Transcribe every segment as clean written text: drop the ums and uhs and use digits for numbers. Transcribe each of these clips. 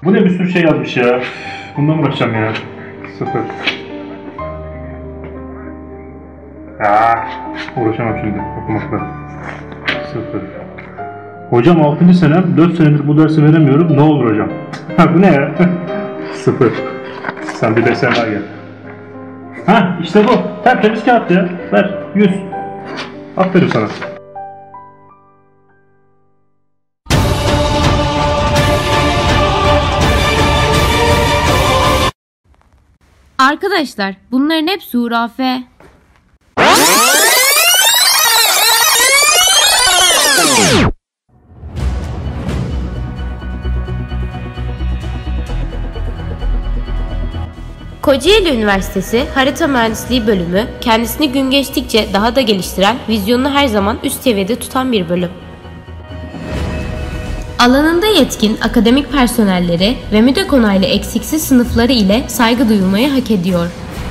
Bu ne bir sürü şey yazmış ya. Bundan uğraşacağım ya. 0. Uğraşamam şimdi okumakla. 0. Hocam 6. senem, 4 senedir bu dersi veremiyorum. Ne olur hocam? Bu ne ya? 0. Sen bir 5 sene daha gel. İşte bu. Tertemiz kağıt ya. Ver. 100. Aferin sana. Arkadaşlar bunların hepsi hurafe. Kocaeli Üniversitesi Harita Mühendisliği bölümü kendisini gün geçtikçe daha da geliştiren, vizyonunu her zaman üst seviyede tutan bir bölüm. Alanında yetkin akademik personelleri ve MÜDEK onaylı eksiksiz sınıfları ile saygı duyulmayı hak ediyor.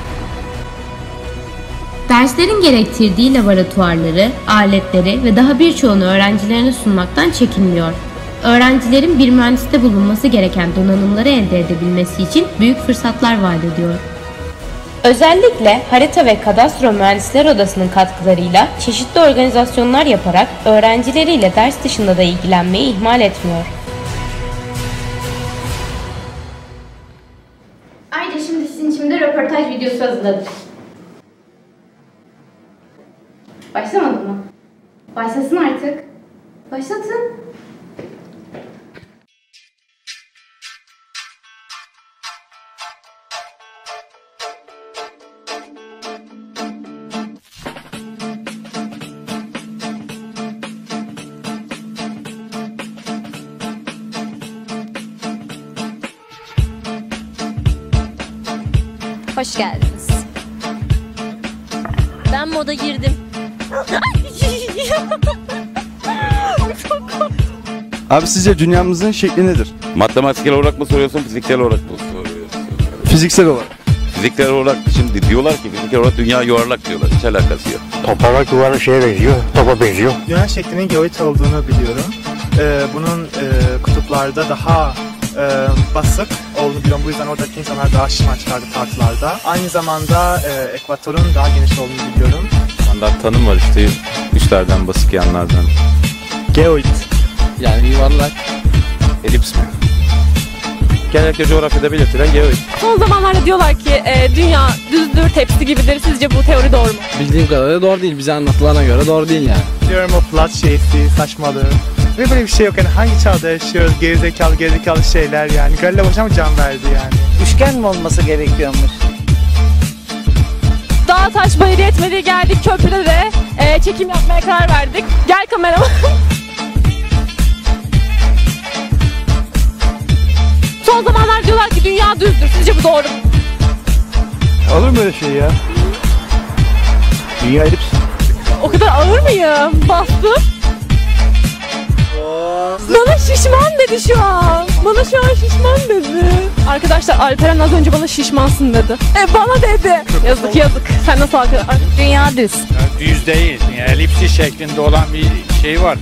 Derslerin gerektirdiği laboratuvarları, aletleri ve daha birçoğunu öğrencilerine sunmaktan çekinmiyor. Öğrencilerin bir mühendiste bulunması gereken donanımları elde edebilmesi için büyük fırsatlar vaat ediyor. Özellikle Harita ve Kadastro Mühendisler Odası'nın katkılarıyla çeşitli organizasyonlar yaparak öğrencileriyle ders dışında da ilgilenmeyi ihmal etmiyor. Ayrıca şimdi sizin için de röportaj videosu hazırladık. Başlamadı mı? Başlasın artık. Başlatın. Hoş geldiniz. Ben moda girdim. Abi sizce dünyamızın şekli nedir? Matematiksel olarak mı soruyorsun, fiziksel olarak mı soruyorsun? Fiziksel olarak. Fiziksel olarak şimdi diyorlar ki fiziksel olarak dünya yuvarlak diyorlar. Hiç alakası yok. Toparlak yuvarlak şeye benziyor, topa benziyor. Dünya şeklinin geoid olduğunu biliyorum. Bunun kutuplarda daha basık olduğunu biliyorum. Bu yüzden oradaki insanlar daha şişman çıkardı tartılarda. Aynı zamanda ekvatorun daha geniş olduğunu biliyorum. Standart tanım var işte üstlerden basık yanlardan. Geoid. Yani yuvarlak. Elips mi? Genellikle coğrafyada belirtilen geoid. Son zamanlarda diyorlar ki dünya düzdür, tepsi gibidir. Sizce bu teori doğru mu? Bildiğim kadarıyla doğru değil. Bize anlatılana göre doğru değil yani. Diyorum o flat şeysi, saçmalığı. Ve böyle bir şey yok yani hangi çağda yaşıyoruz, gerizekalı şeyler yani. Galile Boş'a mı can verdi yani? Üçgen mi olması gerekiyormuş? Dağ taş bayır yetmedi, geldik köprüde de çekim yapmaya karar verdik. Gel kameraman. Son zamanlar diyorlar ki dünya düzdür. Sizce bu doğru mu? Olur mu öyle şey ya? Dünya elips. O kadar ağır mıyım? Bastım. Bana şişman dedi şu an. Bana şu an şişman dedi. Arkadaşlar Alperen az önce bana şişmansın dedi. Bana dedi. Yazık yazık. Sen nasıl arkadaşlar? Dünya düz. Düz değil. Yani elipsi şeklinde olan bir şey var.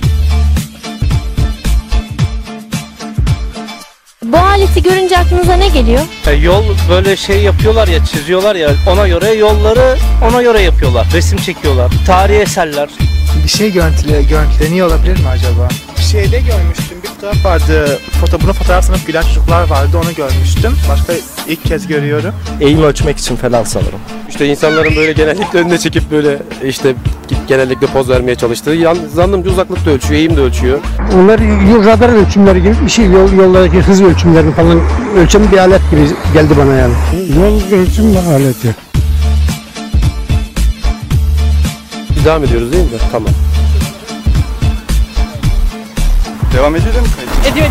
Bu aleti görünce aklınıza ne geliyor? Yol böyle şey yapıyorlar ya, çiziyorlar ya, ona göre yolları ona göre yapıyorlar. Resim çekiyorlar. Tarihi eserler. Bir şey görüntüleniyor olabilir mi acaba? Bir şeyde görmüştüm, bir fotoğraf vardı. Bunu fotoğraf sanıp gülen çocuklar vardı, onu görmüştüm. Başka ilk kez görüyorum. Eğim ölçmek için falan sanırım. İşte insanların böyle genellikle önüne çekip böyle işte genellikle poz vermeye çalıştığı. Zannımca uzaklık da ölçüyor, eğim de ölçüyor. Onlar radar ölçümleri gibi bir şey, yollardaki hız ölçümlerini falan ölçen bir alet gibi geldi bana yani. Yol ölçüm aleti. Devam ediyoruz değil mi? Tamam. Devam ediyor değil mi? Ediyor.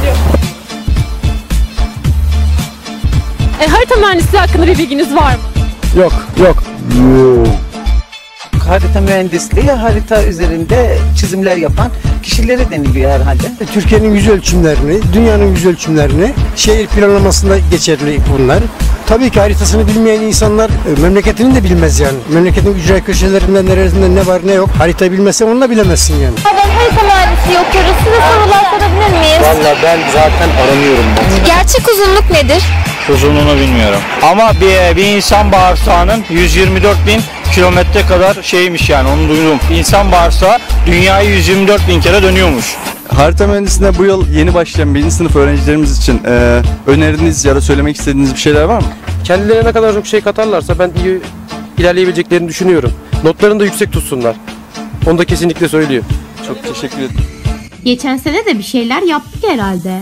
Harita mühendisliği hakkında bir bilginiz var mı? Yok. Harita mühendisliği, harita üzerinde çizimler yapan kişilere deniliyor herhalde. Türkiye'nin yüz ölçümlerini, dünyanın yüz ölçümlerini, şehir planlamasında geçerli bunlar. Tabii ki haritasını bilmeyen insanlar memleketini de bilmez yani. Memleketin ücra köşelerinde neresinde ne var ne yok. Haritayı bilmezsen onu da bilemezsin yani. Ben harita mühendisi okuyoruz. Size sorular sorabilir miyiz? Valla ben zaten aranıyorum. Gerçek uzunluk nedir? Uzunluğunu bilmiyorum. Ama bir insan bağırsağının 124.000 kilometre kadar şeymiş yani, onu duydum. İnsan bağırsağı dünyayı 124.000 kere dönüyormuş. Harita mühendisliğine bu yıl yeni başlayan 1. sınıf öğrencilerimiz için öneriniz ya da söylemek istediğiniz bir şeyler var mı? Kendilerine ne kadar çok şey katarlarsa ben iyi ilerleyebileceklerini düşünüyorum. Notlarını da yüksek tutsunlar. Onu da kesinlikle söylüyor. Çok teşekkür ederim. Geçen sene de bir şeyler yaptık herhalde.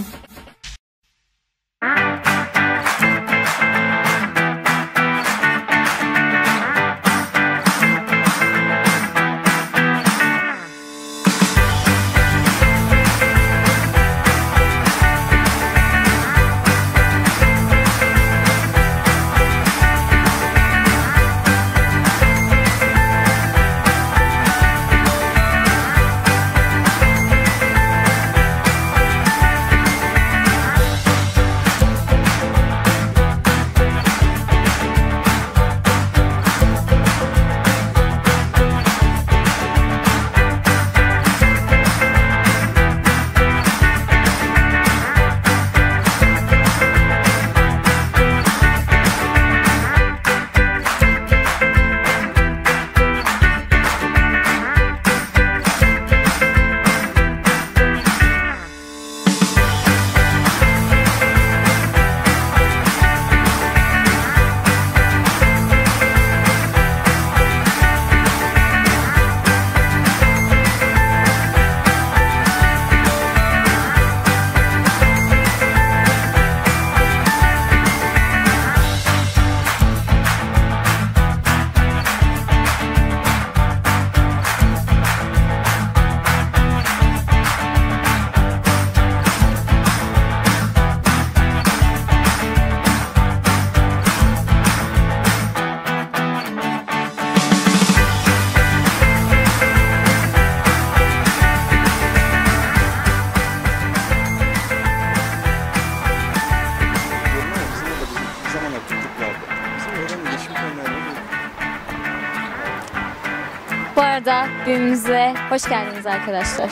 Bu arada düğünümüze hoş geldiniz arkadaşlar.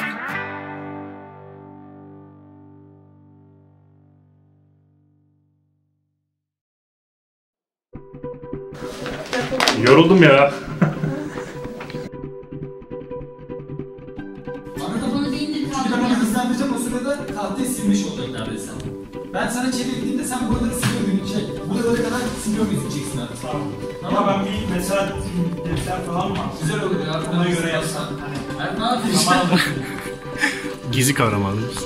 Yoruldum ya. Ana kafanı bir indir kaldır. Ben onu hızlandıracağım, o sırada tahtayı silmiş olacak neredeyse. Ben sana çevirdiğimde sen buraları siliyor, buralara kadar siliyor gözükeceksin artık. Tamam. Ama ben bir mesela defter falan mı? Güzel olur ya. Ona göre yazsan. Ben ne yapayım? Gizli kahramanımız.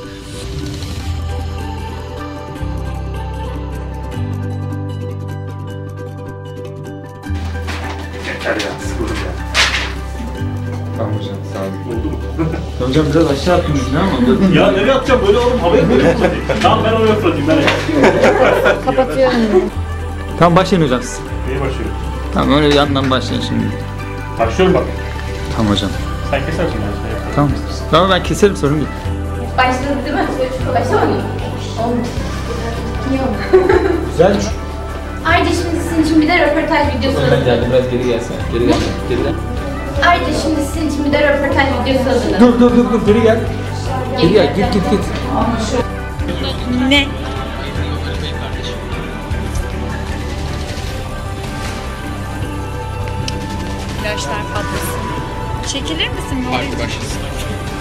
Yeter ya, sıkıldım ya. Tamam hocam, sağ olun. Oldu mu? Hocam biraz aşağı attınız ne ama? Ya nereye atacağım, böyle oğlum, havaya böyle fırlatayım. Tamam, ben oraya fırlatayım, ben Kapatıyorum. Tamam, başlayın hocam siz. Neye başlıyorum? Tamam, öyle yandan başlayın şimdi. Başlıyorum bak. Tamam hocam. Sen kesersin ben. Tamam. Tamam, ben keserim, sorun değil. Başladı değil mi? Başlamadı mı? Olmuş. Niye olmuş? Güzelmiş. Ayrıca şimdi sizin için bir de röportaj videosu Ben geldim, biraz geri gelsen. Geri gel. Geri gel. Ayrıca şimdi sizin için bir de röportaj videosu hazırladım. Dur, geri gel. Geri gel, git. Ne? İlaçlar patlasın. Çekilir misin? Hadi başlasın.